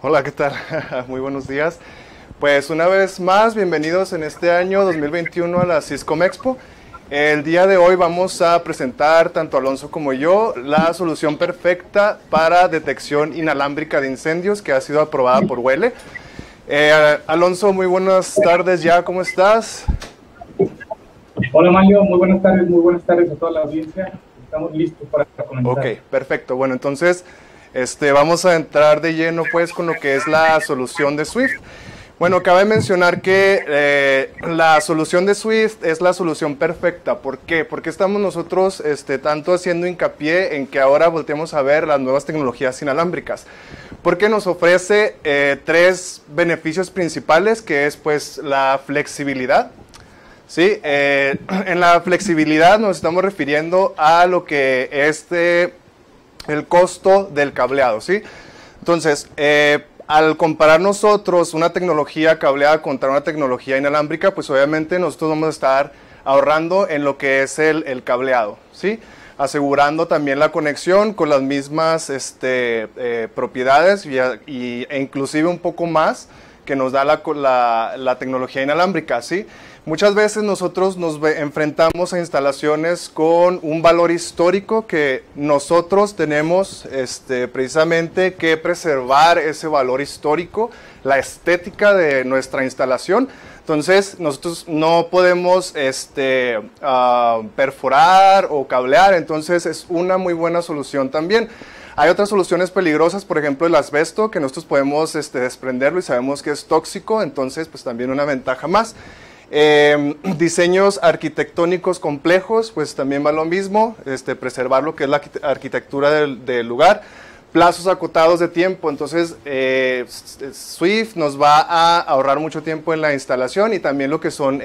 Hola, ¿qué tal? Muy buenos días. Pues una vez más, bienvenidos en este año 2021 a la Syscom Expo. El día de hoy vamos a presentar, tanto Alonso como yo, la solución perfecta para detección inalámbrica de incendios que ha sido aprobada por Huele. Alonso, muy buenas tardes ya, ¿cómo estás? Hola Mario, muy buenas tardes a toda la audiencia. Estamos listos para comenzar. Ok, perfecto. Bueno, entonces vamos a entrar de lleno pues con lo que es la solución de Swift. Bueno, cabe mencionar que la solución de Swift es la solución perfecta. ¿Por qué? Porque estamos nosotros tanto haciendo hincapié en que ahora volteemos a ver las nuevas tecnologías inalámbricas. Porque nos ofrece tres beneficios principales, que es pues la flexibilidad. Sí, en la flexibilidad nos estamos refiriendo a lo que es el costo del cableado, ¿sí? Entonces, al comparar nosotros una tecnología cableada contra una tecnología inalámbrica, pues obviamente nosotros vamos a estar ahorrando en lo que es el cableado, ¿sí? Asegurando también la conexión con las mismas propiedades e inclusive un poco más que nos da la tecnología inalámbrica, ¿sí? Muchas veces nosotros nos enfrentamos a instalaciones con un valor histórico que nosotros tenemos precisamente que preservar ese valor histórico, la estética de nuestra instalación. Entonces nosotros no podemos perforar o cablear, entonces es una muy buena solución también. Hay otras soluciones peligrosas, por ejemplo el asbesto, que nosotros podemos desprenderlo y sabemos que es tóxico, entonces pues también una ventaja más. Diseños arquitectónicos complejos, pues también va lo mismo, preservar lo que es la arquitectura del lugar. Plazos acotados de tiempo, entonces Swift nos va a ahorrar mucho tiempo en la instalación y también lo que son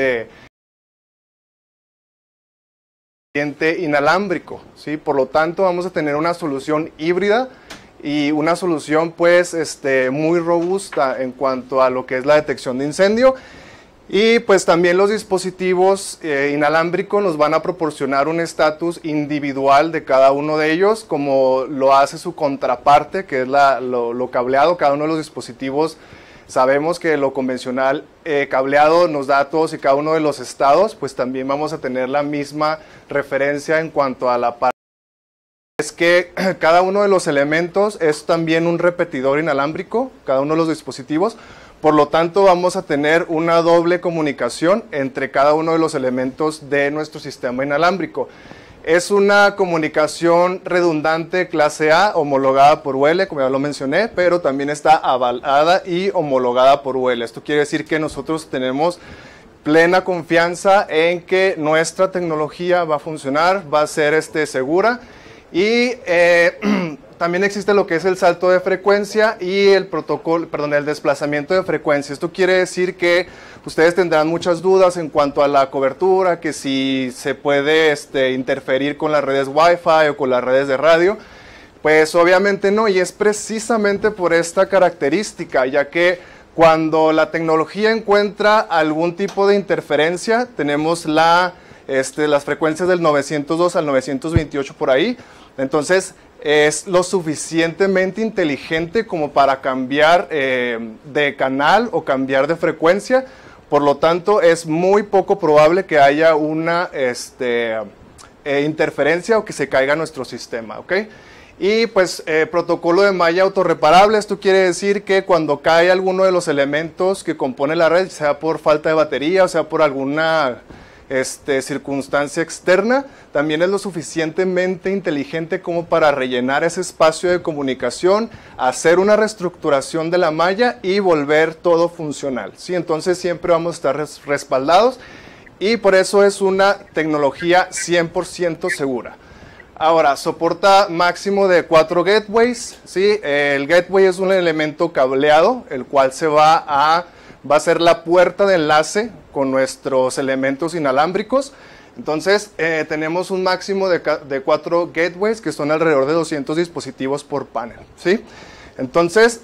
inalámbrico, ¿sí? Por lo tanto vamos a tener una solución híbrida y una solución pues muy robusta en cuanto a lo que es la detección de incendio. Y pues también los dispositivos inalámbricos nos van a proporcionar un estatus individual de cada uno de ellos, como lo hace su contraparte, que es lo cableado. Cada uno de los dispositivos, sabemos que lo convencional cableado nos da a todos y cada uno de los estados, pues también vamos a tener la misma referencia en cuanto a la parte. Es que cada uno de los elementos es también un repetidor inalámbrico, cada uno de los dispositivos. Por lo tanto, vamos a tener una doble comunicación entre cada uno de los elementos de nuestro sistema inalámbrico. Es una comunicación redundante clase A, homologada por UL, como ya lo mencioné, pero también está avalada y homologada por UL. Esto quiere decir que nosotros tenemos plena confianza en que nuestra tecnología va a funcionar, va a ser segura. Y también existe lo que es el salto de frecuencia y el desplazamiento de frecuencia. Esto quiere decir que ustedes tendrán muchas dudas en cuanto a la cobertura, que si se puede interferir con las redes Wi-Fi o con las redes de radio. Pues obviamente no, y es precisamente por esta característica, ya que cuando la tecnología encuentra algún tipo de interferencia, tenemos las frecuencias del 902 al 928 por ahí. Entonces es lo suficientemente inteligente como para cambiar de canal o cambiar de frecuencia. Por lo tanto es muy poco probable que haya una interferencia o que se caiga nuestro sistema, ¿ok? Y pues protocolo de malla autorreparable. Esto quiere decir que cuando cae alguno de los elementos que compone la red, sea por falta de batería o sea por alguna circunstancia externa, también es lo suficientemente inteligente como para rellenar ese espacio de comunicación, hacer una reestructuración de la malla y volver todo funcional, ¿sí? Entonces siempre vamos a estar respaldados y por eso es una tecnología 100% segura. Ahora, soporta máximo de 4 gateways, ¿sí? El gateway es un elemento cableado, el cual va a ser la puerta de enlace con nuestros elementos inalámbricos. Entonces tenemos un máximo de 4 gateways, que son alrededor de 200 dispositivos por panel, ¿sí? Entonces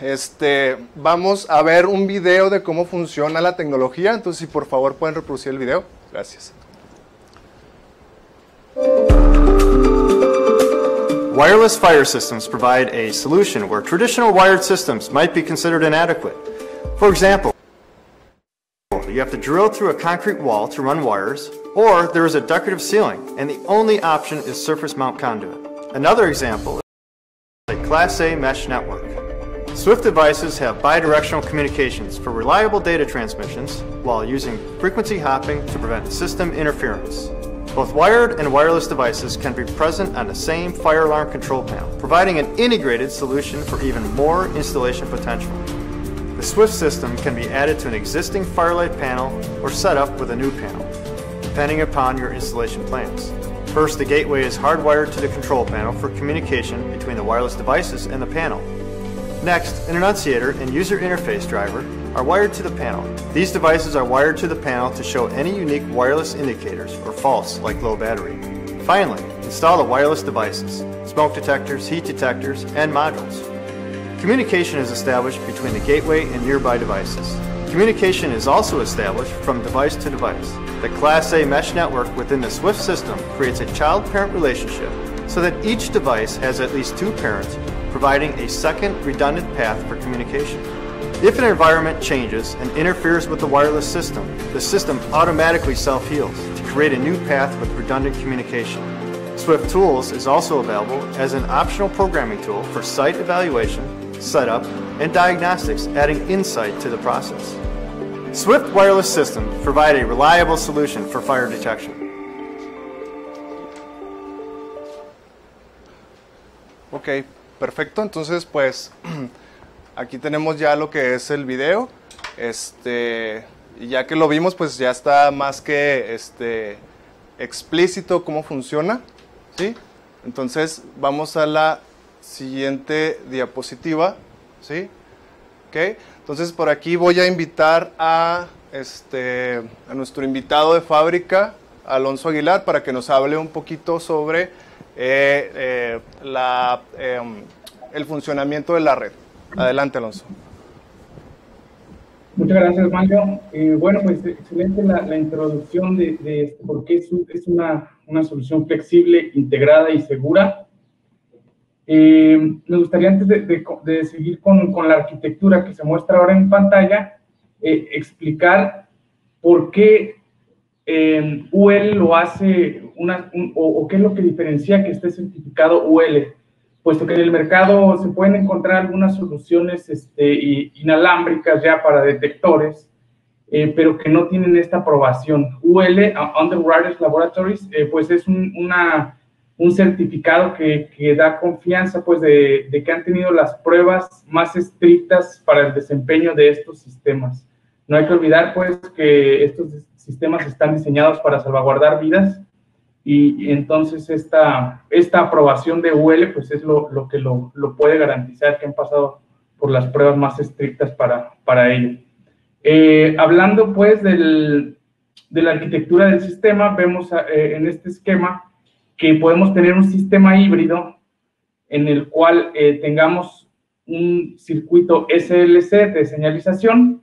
vamos a ver un video de cómo funciona la tecnología. Entonces si por favor pueden reproducir el video. Gracias. Wireless fire systems provide a solution where traditional wired systems might be considered inadequate. For example, you have to drill through a concrete wall to run wires, or there is a decorative ceiling, and the only option is surface mount conduit. Another example is a Class A mesh network. Swift devices have bidirectional communications for reliable data transmissions while using frequency hopping to prevent system interference. Both wired and wireless devices can be present on the same fire alarm control panel, providing an integrated solution for even more installation potential. The Swift system can be added to an existing Firelight panel or set up with a new panel, depending upon your installation plans. First, the gateway is hardwired to the control panel for communication between the wireless devices and the panel. Next, an annunciator and user interface driver are wired to the panel. These devices are wired to the panel to show any unique wireless indicators or faults like low battery. Finally, install the wireless devices, smoke detectors, heat detectors, and modules. Communication is established between the gateway and nearby devices. Communication is also established from device to device. The Class A mesh network within the Swift system creates a child-parent relationship so that each device has at least two parents, providing a second redundant path for communication. If an environment changes and interferes with the wireless system, the system automatically self-heals to create a new path with redundant communication. Swift Tools is also available as an optional programming tool for site evaluation, setup, and diagnostics, adding insight to the process. Swift wireless systems provide a reliable solution for fire detection. Ok, perfecto. Entonces, pues, aquí tenemos ya lo que es el video. Y ya que lo vimos, pues ya está más que explícito cómo funciona, ¿sí? Entonces, vamos a la siguiente diapositiva, ¿sí? Ok, entonces por aquí voy a invitar a nuestro invitado de fábrica, Alonso Aguilar, para que nos hable un poquito sobre el funcionamiento de la red. Adelante, Alonso. Muchas gracias, Mario. Bueno, pues excelente la introducción de por qué es una solución flexible, integrada y segura. Me gustaría, antes de seguir con la arquitectura que se muestra ahora en pantalla, explicar por qué UL lo hace, o qué es lo que diferencia que esté certificado UL, puesto que en el mercado se pueden encontrar algunas soluciones inalámbricas ya para detectores, pero que no tienen esta aprobación. UL, Underwood Wireless Laboratories, pues es un certificado que da confianza, pues, de que han tenido las pruebas más estrictas para el desempeño de estos sistemas. No hay que olvidar, pues, que estos sistemas están diseñados para salvaguardar vidas, y entonces esta aprobación de UL, pues, es lo que lo puede garantizar, que han pasado por las pruebas más estrictas para ello. Hablando, pues, de la arquitectura del sistema, vemos en este esquema que podemos tener un sistema híbrido en el cual tengamos un circuito SLC de señalización,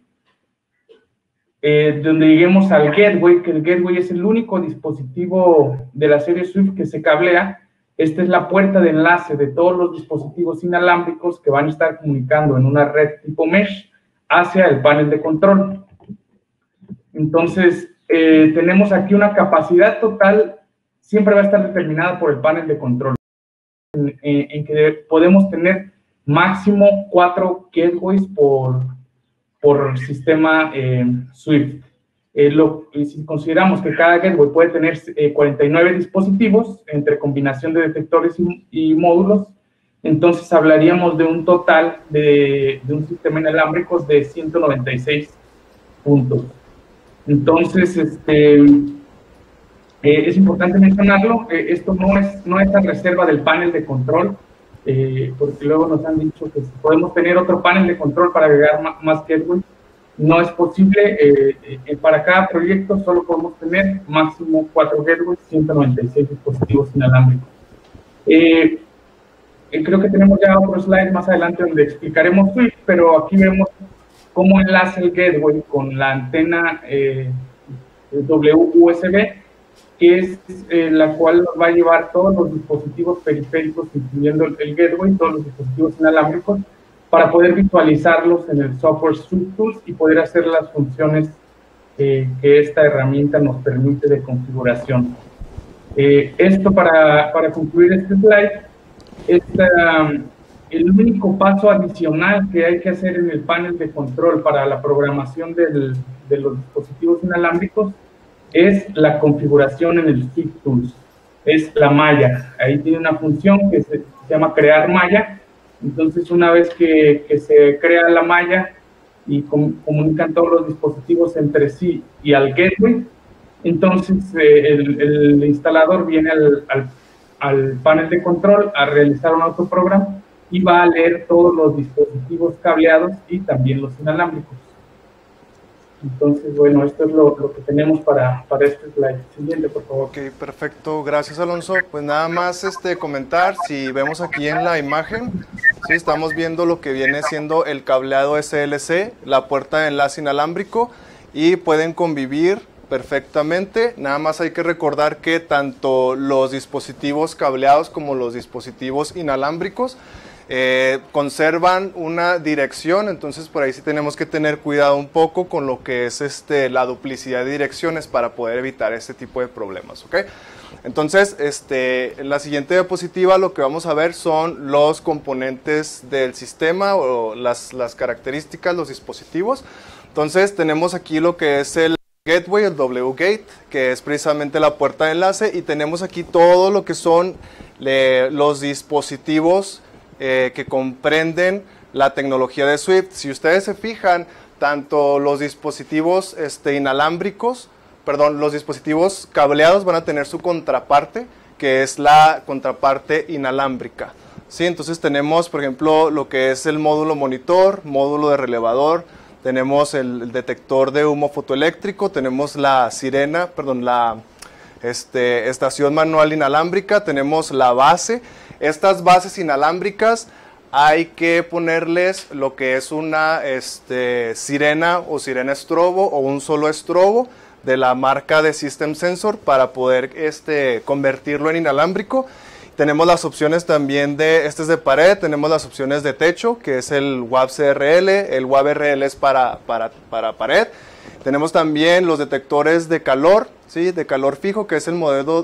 donde lleguemos al gateway, que el gateway es el único dispositivo de la serie Swift que se cablea. Esta es la puerta de enlace de todos los dispositivos inalámbricos que van a estar comunicando en una red tipo mesh hacia el panel de control. Entonces, tenemos aquí una capacidad total, siempre va a estar determinada por el panel de control, en que podemos tener máximo 4 gateways por sistema Swift. Si consideramos que cada gateway puede tener 49 dispositivos entre combinación de detectores y módulos, entonces hablaríamos de un total de un sistema inalámbrico de 196 puntos. Entonces, es importante mencionarlo, esto no es la reserva del panel de control, porque luego nos han dicho que si podemos tener otro panel de control para agregar más gateways. No es posible. Para cada proyecto solo podemos tener máximo 4 gateways, 196 dispositivos inalámbricos. Creo que tenemos ya otro slide más adelante donde explicaremos Swift, pero aquí vemos cómo enlaza el gateway con la antena WUSB que es la cual nos va a llevar todos los dispositivos periféricos, incluyendo el gateway, todos los dispositivos inalámbricos, para poder visualizarlos en el software SwiftTools y poder hacer las funciones que esta herramienta nos permite de configuración. Esto para concluir este slide, el único paso adicional que hay que hacer en el panel de control para la programación de los dispositivos inalámbricos es la configuración en el SwiftTools, es la malla. Ahí tiene una función que se llama crear malla. Entonces, una vez que se crea la malla y comunican todos los dispositivos entre sí y al gateway, entonces el instalador viene al panel de control a realizar un autoprograma y va a leer todos los dispositivos cableados y también los inalámbricos. Entonces, bueno, esto es lo que tenemos para este slide. Siguiente, por favor. Ok, perfecto. Gracias, Alonso. Pues nada más comentar, si vemos aquí en la imagen, sí, estamos viendo lo que viene siendo el cableado SLC, la puerta de enlace inalámbrico, y pueden convivir perfectamente. Nada más hay que recordar que tanto los dispositivos cableados como los dispositivos inalámbricos conservan una dirección, entonces por ahí sí tenemos que tener cuidado un poco con lo que es la duplicidad de direcciones para poder evitar este tipo de problemas, ¿ok? Entonces, en la siguiente diapositiva lo que vamos a ver son los componentes del sistema o las características, los dispositivos. Entonces tenemos aquí lo que es el gateway, el W-Gate, que es precisamente la puerta de enlace, y tenemos aquí todo lo que son los dispositivos que comprenden la tecnología de Swift. Si ustedes se fijan, tanto los dispositivos inalámbricos, perdón, los dispositivos cableados van a tener su contraparte, que es la contraparte inalámbrica. ¿Sí? Entonces tenemos, por ejemplo, lo que es el módulo monitor, módulo de relevador, tenemos el detector de humo fotoeléctrico, tenemos la sirena, perdón, la estación manual inalámbrica, tenemos la base. Estas bases inalámbricas hay que ponerles lo que es una sirena o sirena estrobo o un solo estrobo de la marca de System Sensor para poder convertirlo en inalámbrico. Tenemos las opciones también es de pared, tenemos las opciones de techo, que es el WAV-CRL, el WAV-RL es para pared. Tenemos también los detectores de calor, ¿sí? De calor fijo, que es el modelo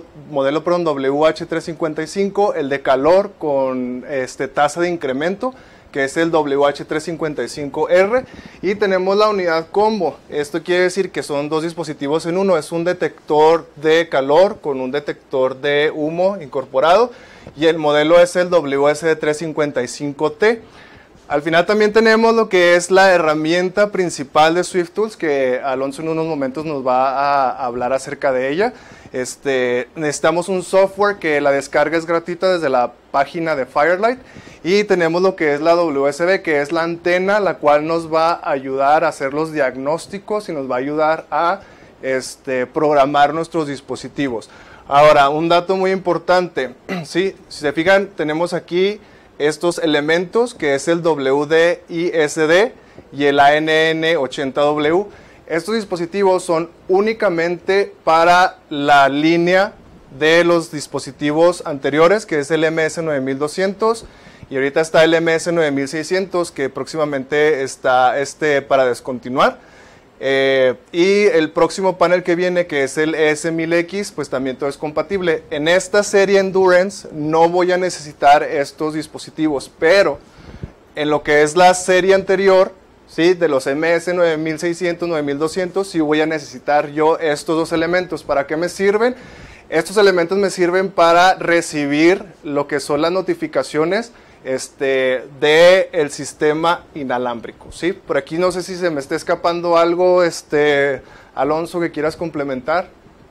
WH355, el de calor con tasa de incremento, que es el WH355R, y tenemos la unidad combo. Esto quiere decir que son dos dispositivos en uno, es un detector de calor con un detector de humo incorporado, y el modelo es el WSD355T. Al final también tenemos lo que es la herramienta principal de SwiftTools, que Alonso en unos momentos nos va a hablar acerca de ella. Necesitamos un software que la descarga es gratuita desde la página de Firelight, y tenemos lo que es la WSB, que es la antena, la cual nos va a ayudar a hacer los diagnósticos y nos va a ayudar a programar nuestros dispositivos. Ahora, un dato muy importante, ¿sí? Si se fijan, tenemos aquí estos elementos, que es el WD-ISD y el ANN80W. Estos dispositivos son únicamente para la línea de los dispositivos anteriores, que es el MS9200, y ahorita está el MS9600, que próximamente está para descontinuar. Y el próximo panel que viene, que es el ES1000X, pues también todo es compatible. En esta serie Endurance no voy a necesitar estos dispositivos, pero en lo que es la serie anterior, ¿sí? De los MS9600, 9200, sí voy a necesitar yo estos dos elementos. ¿Para qué me sirven? Estos elementos me sirven para recibir lo que son las notificaciones del sistema inalámbrico, ¿sí? Por aquí no sé si se me está escapando algo, Alonso, que quieras complementar.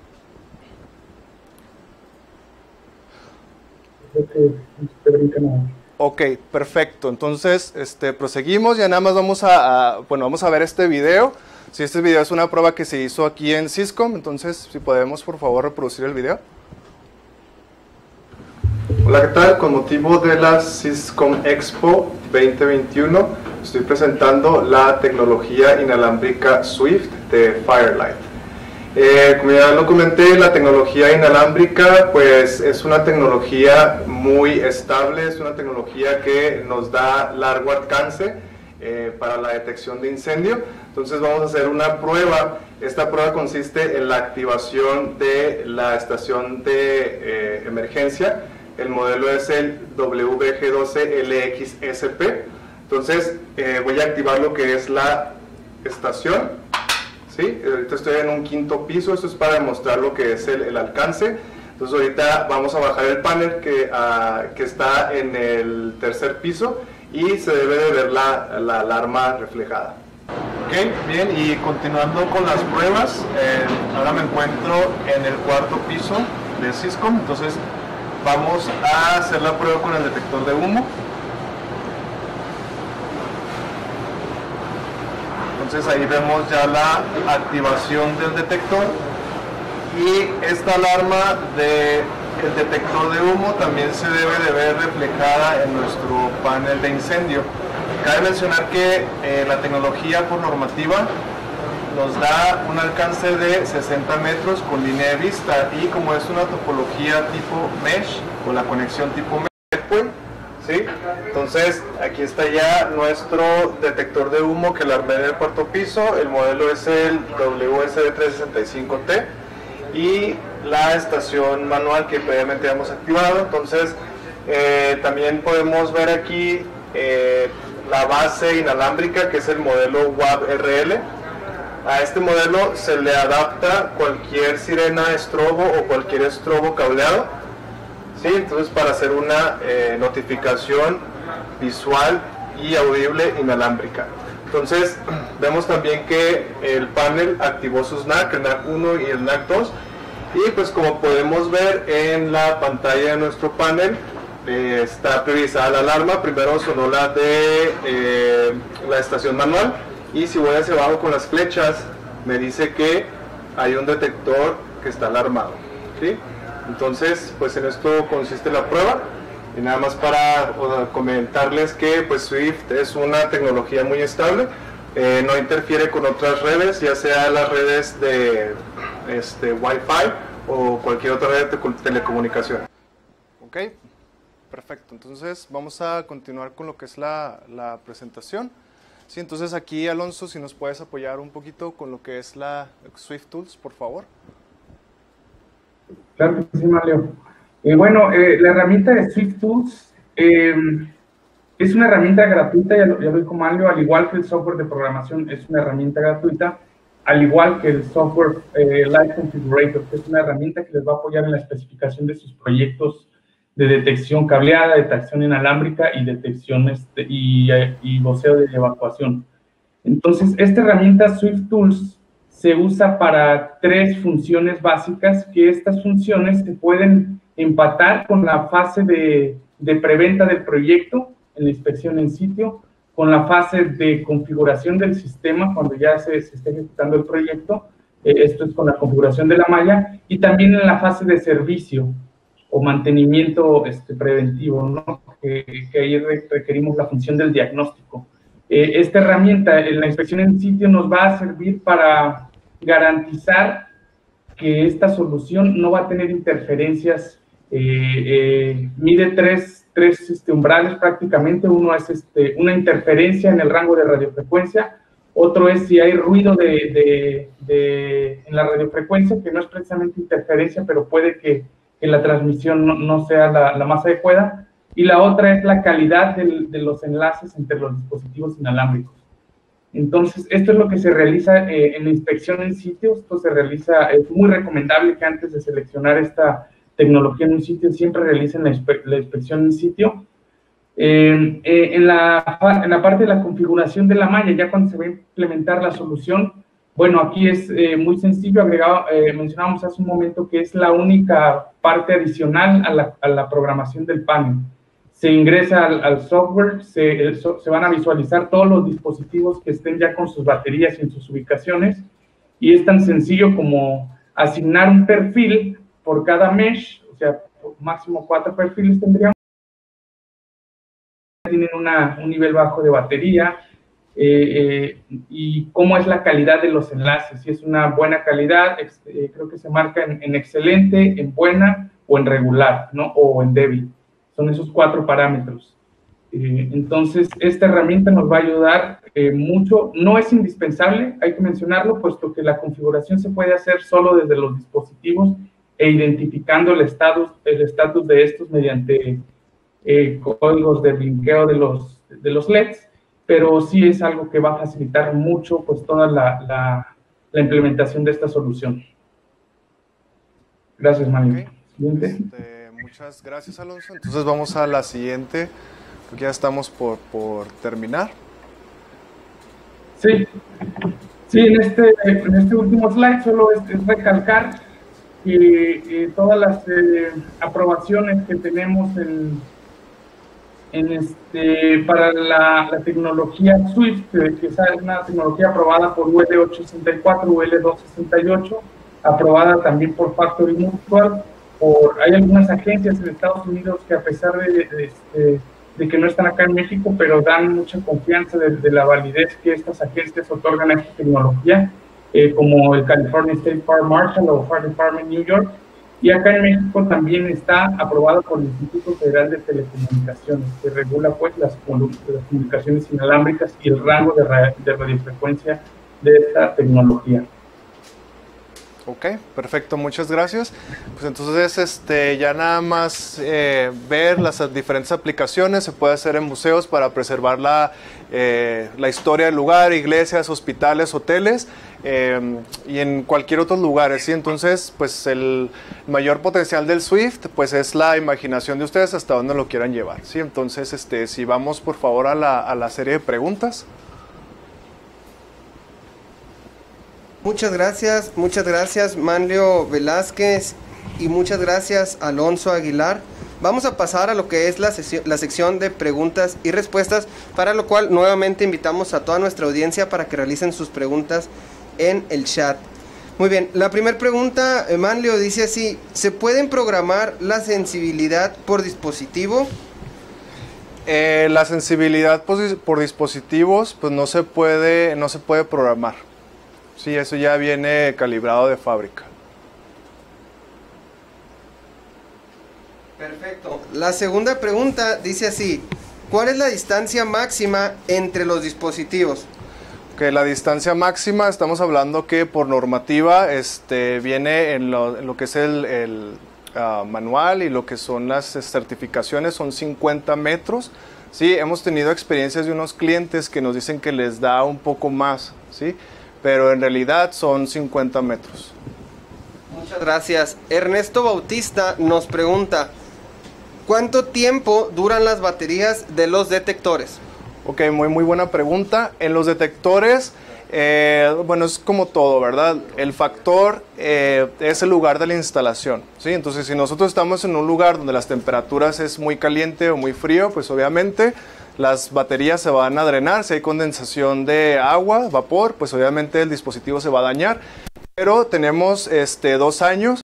Ok, perfecto. Entonces, proseguimos. Ya nada más vamos a ver este video. Si este video es una prueba que se hizo aquí en Syscom, entonces si podemos por favor reproducir el video. Hola, ¿qué tal? Con motivo de la Syscom Expo 2021 estoy presentando la tecnología inalámbrica Swift de Firelight. Como ya lo comenté, la tecnología inalámbrica pues es una tecnología muy estable, es una tecnología que nos da largo alcance para la detección de incendio. Entonces vamos a hacer una prueba. Esta prueba consiste en la activación de la estación de emergencia. El modelo es el WG12LXSP. Entonces voy a activar lo que es la estación. ¿Sí? Ahorita estoy en un 5º piso, esto es para demostrar lo que es el alcance. Entonces ahorita vamos a bajar el panel que está en el 3er piso y se debe de ver la alarma reflejada. Ok, bien, y continuando con las pruebas, ahora me encuentro en el 4º piso de Syscom, entonces vamos a hacer la prueba con el detector de humo. Entonces ahí vemos ya la activación del detector y esta alarma del detector de humo también se debe de ver reflejada en nuestro panel de incendio. Cabe mencionar que la tecnología por normativa nos da un alcance de 60 metros con línea de vista y como es una topología tipo mesh o la conexión tipo mesh, ¿sí? Entonces aquí está ya nuestro detector de humo que lo armé en el 4º piso. El modelo es el WSD365T y la estación manual que previamente hemos activado. Entonces también podemos ver aquí la base inalámbrica, que es el modelo WAV-RL. A este modelo se le adapta cualquier sirena estrobo o cualquier estrobo cableado. Sí, entonces para hacer una notificación visual y audible inalámbrica. Entonces vemos también que el panel activó sus NAC, el NAC 1 y el NAC 2, y pues como podemos ver en la pantalla de nuestro panel está priorizada la alarma. Primero sonó la de la estación manual, y si voy hacia abajo con las flechas me dice que hay un detector que está alarmado, ¿sí? Entonces, pues en esto consiste la prueba. Y nada más para comentarles que pues Swift es una tecnología muy estable, no interfiere con otras redes, ya sea las redes de Wi-Fi o cualquier otra red de telecomunicación. Ok, perfecto. Entonces vamos a continuar con lo que es la presentación. Sí, entonces aquí, Alonso, si nos puedes apoyar un poquito con lo que es la Swift Tools, por favor. Claro que sí, Mario. Bueno, la herramienta de Swift Tools es una herramienta gratuita, ya lo dijo Mario, al igual que el software de programación es una herramienta gratuita, al igual que el software Live Configurator, que es una herramienta que les va a apoyar en la especificación de sus proyectos de detección cableada, detección inalámbrica y detección y voceo de evacuación. Entonces, esta herramienta Swift Tools se usa para 3 funciones básicas, que estas funciones se pueden empatar con la fase de preventa del proyecto, en la inspección en sitio, con la fase de configuración del sistema, cuando ya se está ejecutando el proyecto, esto es con la configuración de la malla, y también en la fase de servicio o mantenimiento preventivo, ¿no? Que ahí requerimos la función del diagnóstico. Esta herramienta en la inspección en sitio nos va a servir para garantizar que esta solución no va a tener interferencias. Mide tres umbrales prácticamente. Uno es una interferencia en el rango de radiofrecuencia, otro es si hay ruido en la radiofrecuencia, que no es precisamente interferencia, pero puede que la transmisión no sea la más adecuada, y la otra es la calidad de los enlaces entre los dispositivos inalámbricos. Entonces, esto es lo que se realiza en la inspección en sitio. Esto se realiza, es muy recomendable que antes de seleccionar esta tecnología en un sitio, siempre realicen la inspección en sitio. En la parte de la configuración de la malla, ya cuando se va a implementar la solución, bueno, aquí es muy sencillo. Mencionábamos hace un momento que es la única parte adicional a la programación del panel. Se ingresa al software, se van a visualizar todos los dispositivos que estén ya con sus baterías y en sus ubicaciones, y es tan sencillo como asignar un perfil por cada mesh, o sea, máximo 4 perfiles tendríamos. Tienen un nivel bajo de batería, y cómo es la calidad de los enlaces, si es una buena calidad, creo que se marca en excelente, en buena o en regular, ¿no? O en débil. Son esos 4 parámetros. Entonces, esta herramienta nos va a ayudar mucho. No es indispensable, hay que mencionarlo, puesto que la configuración se puede hacer solo desde los dispositivos e identificando el estatus de estos mediante códigos de blinqueo de los LEDs, pero sí es algo que va a facilitar mucho pues toda la implementación de esta solución. Gracias, Manuel. Okay. Muchas gracias, Alonso. Entonces vamos a la siguiente, porque ya estamos por terminar. Sí, en este último slide solo es recalcar que todas las aprobaciones que tenemos para la tecnología Swift, que es una tecnología aprobada por UL 864, UL 268, aprobada también por Factory Mutual. Hay algunas agencias en Estados Unidos que, a pesar de que no están acá en México, pero dan mucha confianza de la validez que estas agencias otorgan a esta tecnología, como el California State Fire Marshal o Fire Department New York. Y acá en México también está aprobado por el Instituto Federal de Telecomunicaciones, que regula pues las comunicaciones inalámbricas y el rango de radiofrecuencia de esta tecnología. Ok, perfecto, muchas gracias. Pues entonces ya nada más ver las diferentes aplicaciones, se puede hacer en museos para preservar la historia del lugar, iglesias, hospitales, hoteles, y en cualquier otro lugar, ¿sí? Entonces, pues el mayor potencial del Swift pues es la imaginación de ustedes hasta donde lo quieran llevar, ¿sí? Entonces, si vamos por favor a la serie de preguntas. Muchas gracias Manlio Velázquez y muchas gracias Alonso Aguilar. Vamos a pasar a lo que es la sección de preguntas y respuestas, para lo cual nuevamente invitamos a toda nuestra audiencia para que realicen sus preguntas en el chat. Muy bien, la primera pregunta, Manlio, dice así: ¿se pueden programar la sensibilidad por dispositivo? La sensibilidad por dispositivos pues no se puede programar. Sí, eso ya viene calibrado de fábrica. Perfecto. La segunda pregunta dice así: ¿cuál es la distancia máxima entre los dispositivos? Que la distancia máxima, estamos hablando que por normativa viene en lo que es el manual, y lo que son las certificaciones son 50 metros. Sí, hemos tenido experiencias de unos clientes que nos dicen que les da un poco más, ¿sí? Pero en realidad son 50 metros. Muchas gracias. Ernesto Bautista nos pregunta: ¿cuánto tiempo duran las baterías de los detectores? Ok, muy buena pregunta. En los detectores, bueno, es como todo, ¿verdad? El factor es el lugar de la instalación, ¿sí? Entonces, si nosotros estamos en un lugar donde las temperaturas es muy caliente o muy frío, pues obviamente las baterías se van a drenar. Si hay condensación de agua, vapor, pues obviamente el dispositivo se va a dañar. Pero tenemos 2 años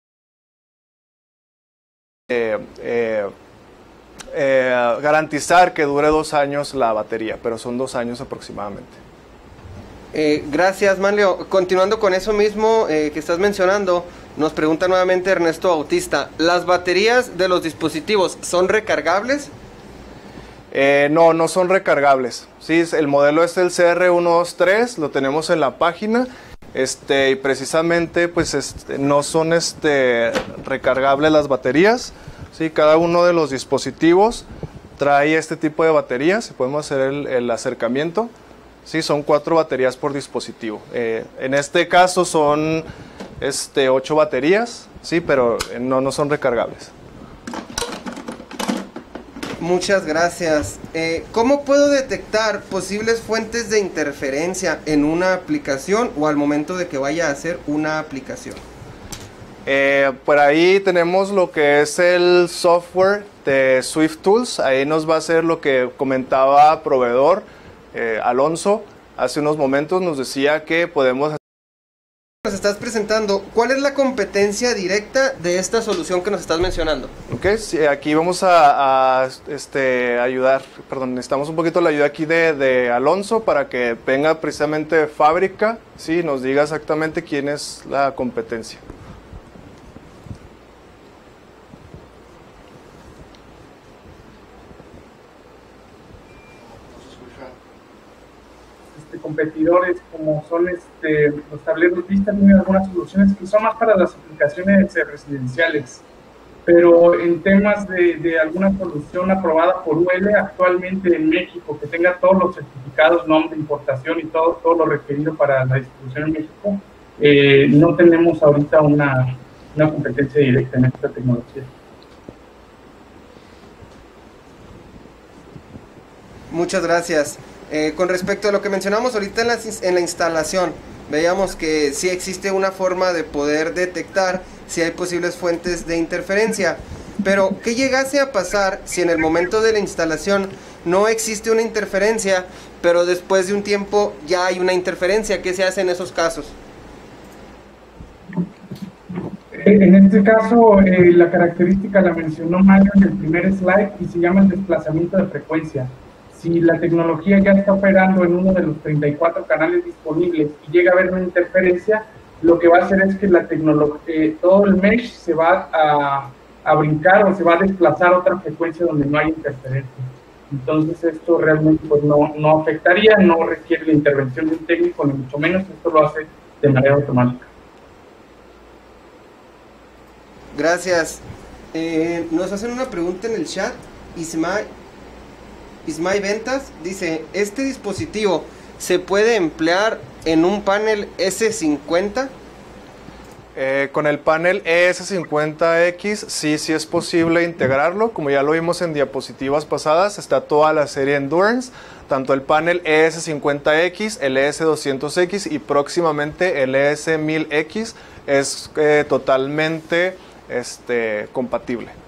garantizar que dure 2 años la batería, pero son 2 años aproximadamente. Gracias, Manlio. Continuando con eso mismo que estás mencionando, nos pregunta nuevamente Ernesto Bautista: ¿las baterías de los dispositivos son recargables? No son recargables. Sí, el modelo es el CR123, lo tenemos en la página, y precisamente pues no son recargables las baterías. Sí, cada uno de los dispositivos trae este tipo de baterías, y podemos hacer el acercamiento. Sí, son 4 baterías por dispositivo. En este caso son 8 baterías, sí, pero no son recargables. Muchas gracias. ¿Cómo puedo detectar posibles fuentes de interferencia en una aplicación o al momento de que vaya a hacer una aplicación? Por ahí tenemos lo que es el software de Swift Tools. Ahí nos va a hacer lo que comentaba proveedor Alonso hace unos momentos. Nos decía que podemos... Nos estás presentando, ¿cuál es la competencia directa de esta solución que nos estás mencionando? Ok, sí, aquí vamos a ayudar, perdón, necesitamos un poquito la ayuda aquí de Alonso para que venga precisamente de fábrica, sí, nos diga exactamente quién es la competencia. Competidores como son los tableros vistas, tienen algunas soluciones que son más para las aplicaciones residenciales, pero en temas de alguna solución aprobada por UL actualmente en México, que tenga todos los certificados, NOM de importación y todo lo requerido para la distribución en México, no tenemos ahorita una competencia directa en esta tecnología. Muchas gracias. Con respecto a lo que mencionamos ahorita en la instalación, veíamos que sí existe una forma de poder detectar si hay posibles fuentes de interferencia, pero ¿qué llegase a pasar si en el momento de la instalación no existe una interferencia, pero después de un tiempo ya hay una interferencia? ¿Qué se hace en esos casos? En este caso, la característica la mencionó Mario en el primer slide y se llama el desplazamiento de frecuencia. Si la tecnología ya está operando en uno de los 34 canales disponibles y llega a haber una interferencia, lo que va a hacer es que la tecnología, todo el mesh se va a brincar o se va a desplazar a otra frecuencia donde no hay interferencia. Entonces esto realmente pues, no afectaría, no requiere la intervención de un técnico, ni mucho menos, esto lo hace de manera automática. Gracias. Nos hacen una pregunta en el chat. Ismay Ventas dice, ¿este dispositivo se puede emplear en un panel S50? Con el panel ES50X sí es posible integrarlo, como ya lo vimos en diapositivas pasadas, está toda la serie Endurance, tanto el panel ES50X, el ES200X y próximamente el ES1000X es totalmente compatible.